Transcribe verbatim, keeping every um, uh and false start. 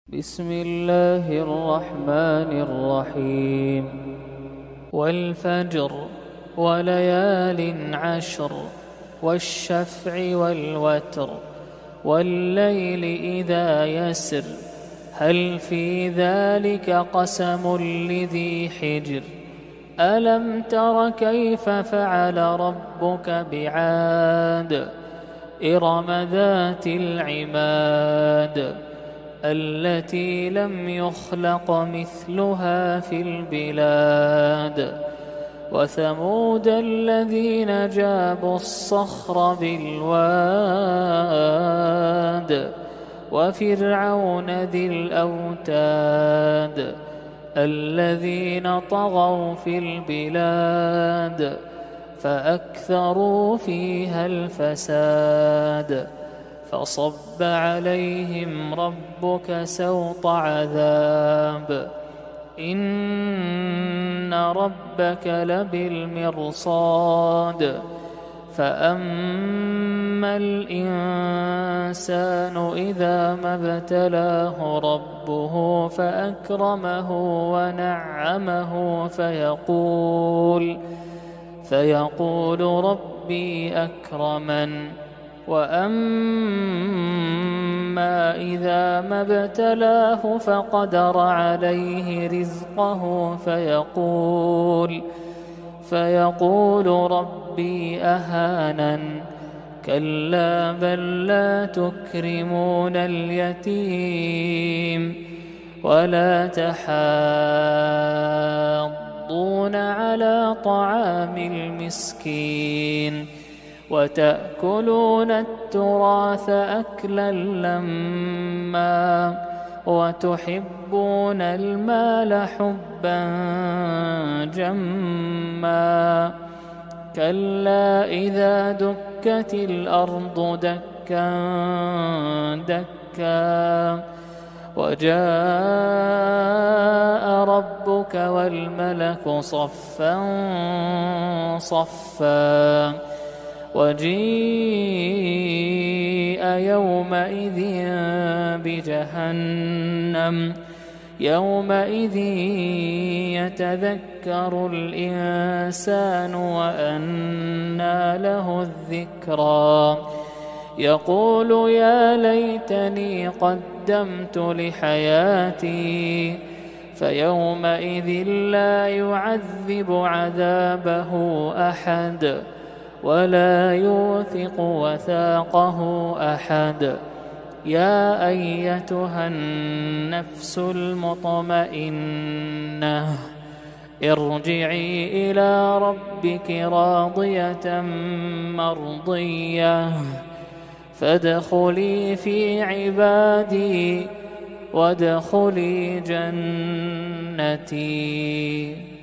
بسم الله الرحمن الرحيم والفجر وليال عشر والشفع والوتر والليل إذا يسر هل في ذلك قسم لذي حجر ألم تر كيف فعل ربك بعاد إرم ذات العماد التي لم يخلق مثلها في البلاد وثمود الذين جابوا الصخر بالواد وفرعون ذي الأوتاد الذين طغوا في البلاد فأكثروا فيها الفساد فصب عليهم ربك سوط عذاب إن ربك لبالمرصاد فأما الإنسان إذا ما ابتلاه ربه فأكرمه ونعمه فيقول فيقول ربي أكرمن وأما إذا ما ابتلاه فقدر عليه رزقه فيقول فيقول ربي أهانن كلا بل لا تكرمون اليتيم ولا تحاضون على طعام المسكين وتأكلون التراث أكلا لما وتحبون المال حبا جما كلا إذا دكت الأرض دكا دكا وجاء ربك والملك صفا صفا وجيء يومئذ بجهنم يومئذ يتذكر الإنسان وأنى له الذكرى يقول يا ليتني قدمت لحياتي فيومئذ لا يعذب عذابه أحد ولا يوثق وثاقه أحد يا أيتها النفس المطمئنة ارجعي إلى ربك راضية مرضية فادخلي في عبادي وادخلي جنتي.